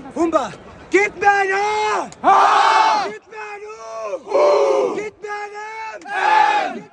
Humba, gib mir ein A! Gib mir ein U! Gib mir ein M!